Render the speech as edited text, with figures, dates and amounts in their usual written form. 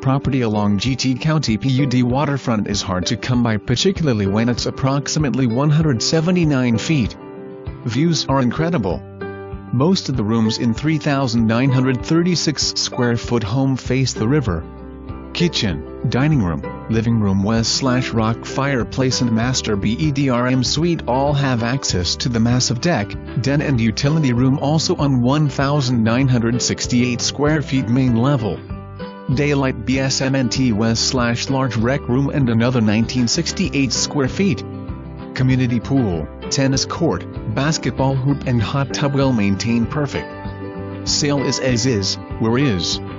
property along GT County PUD waterfront is hard to come by, particularly when it's approximately 179 feet. Views are incredible. Most of the rooms in 3,936 square foot home face the river. Kitchen, dining room, living room west/rock fireplace and master bedroom suite all have access to the massive deck, den and utility room also on 1,968 square feet main level. Daylight BSMNT west/large rec room and another 1968 square feet. Community pool, tennis court, basketball hoop and hot tub well maintained perfect. Sale is as is, where is.